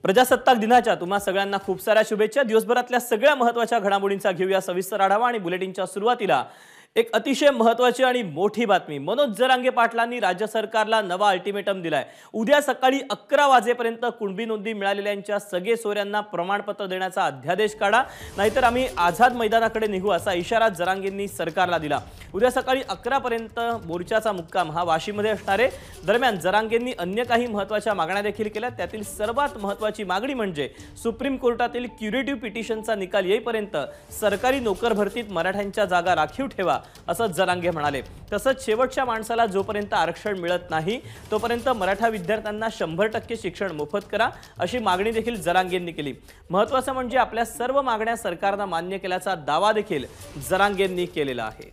प्रजासत्ताक दिनाच्या तुम्हा सगळ्यांना खूप साऱ्या शुभेच्छा। दिवसभरातल्या सगळ्या महत्त्वाच्या घडामोडींचा घेऊया सविस्तर आढावा आणि बुलेटिनच्या सुरुवातीला एक अतिशय महत्त्वाची आणि मोठी बातमी। मनोज जरांगे पाटलांनी राज्य सरकारला नवा अल्टिमेटम दिलाय। उद्या सकाळी 11 वाजेपर्यंत कुणबी नोंदी मिळालेल्यांच्या सगळे सोयऱ्यांना प्रमाणपत्र देण्याचा अध्यादेश काढा, नाहीतर आम्ही आझाद मैदानाकडे निघू असा इशारा जरांगेंनी सरकारला दिला। उद्या सकाळी 11 पर्यंत मोर्चाचा मुक्काम हा वाशीमध्ये असणार आहे। दरम्यान जरांगेंनी अन्य काही महत्त्वाच्या मागण्या देखील केल्या। त्यातील सर्वात महत्त्वाची मागणी म्हणजे सुप्रीम कोर्टातील क्युरेटिव्ह पिटिशनचा निकाल येईपर्यंत सरकारी नोकर भरतीत मराठ्यांच्या जागा राखीव ठेवा असं जरांगे म्हणाले। तसंच शेवटच्या माणसाला जोपर्यंत आरक्षण मिळत नाही तोपर्यंत मराठा विद्यार्थ्यांना 100% शिक्षण मोफत करा अशी मागणी देखील जरांगेंनी केली। महत्त्वाचं म्हणजे आपल्या सर्व मागण्या सरकारने मान्य केल्याचा दावा देखील जरांगेंनी केलेला आहे।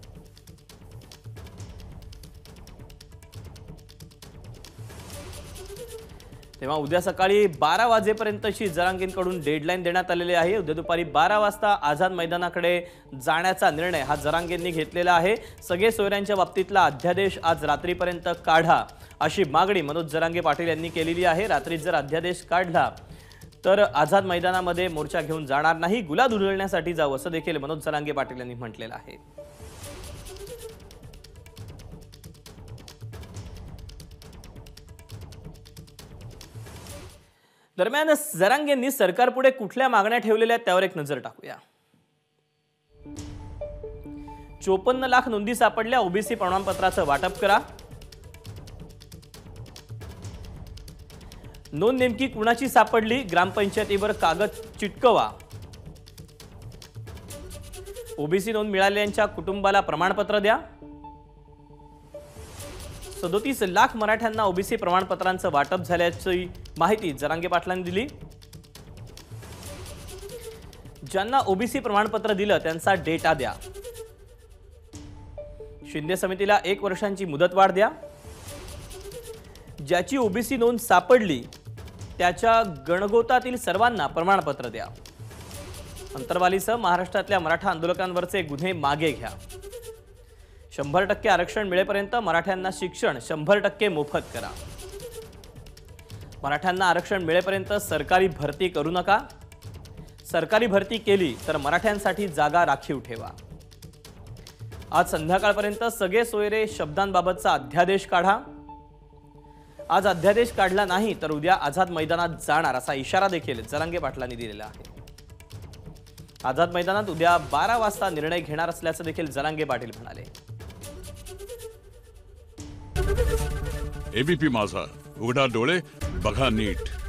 तेव्हा उद्या सकाळी 12 वाजेपर्यंतची जरांगेंकडून डेडलाईन देण्यात आलेली आहे। उद्या दुपारी 12 वाजता आझाद मैदानाकडे जाण्याचा निर्णय हा जरांगेंनी घेतलेला आहे। सगळे सोयऱ्यांच्या बाबतीतला अध्यादेश आज रात्रीपर्यंत काढा अशी मागणी मनोज जरांगे पाटील यांनी केलेली आहे। रात्री जर अध्यादेश काढला तर आझाद मैदानामध्ये मोर्चा घेऊन जाणार नाही, गुलाल उधळण्यासाठी जाऊ असं देखील मनोज जरांगे पाटील यांनी म्हटलेलं आहे। दरम्यान जरांगेंनी सरकारपुढे कुठल्या मागण्या ठेवलेल्या आहेत त्यावर एक नजर टाकूया। 54 लाख नोंदी सापडल्या, ओबीसी प्रमाणपत्राचं वाटप करा। नोंद नेमकी कुणाची सापडली, ग्रामपंचायतीवर कागद चिटकवा। ओबीसी नोंद मिळालेल्यांच्या कुटुंबाला प्रमाणपत्र द्या। 37 लाख मराठ्यांना ओबीसी प्रमाणपत्रांचं वाटप झाल्याची माहिती जरांगे पाटलांनी दिली। ज्यांना ओबीसी प्रमाणपत्र दिलं त्यांचा डेटा द्या। शिंदे समितीला 1 वर्षांची मुदतवाढ द्या। ज्याची ओबीसी नोंद सापडली त्याच्या गणगोतातील सर्वांना प्रमाणपत्र द्या। अंतरवालीसह महाराष्ट्रातल्या मराठा आंदोलकांवरचे गुन्हे मागे घ्या। 100% आरक्षण मिळेपर्यंत मराठ्यांना शिक्षण 100% मोफत करा। मराठ्यांना आरक्षण मिळेपर्यंत सरकारी भरती करू नका। सरकारी भरती केली तर मराठ्यांसाठी जागा राखीव ठेवा। आज संध्याकाळपर्यंत सगळे सोयरे शब्दांबाबतचा अध्यादेश काढा। आज अध्यादेश काढला नाही तर उद्या आझाद मैदानात जाणार असा इशारा देखील जरांगे पाटलांनी दिलेला आहे। आझाद मैदानात उद्या 12 वाजता निर्णय घेणार असल्याचं देखील जरांगे पाटील म्हणाले। एबीपी माझा, उघडा डोळे बघा नीट।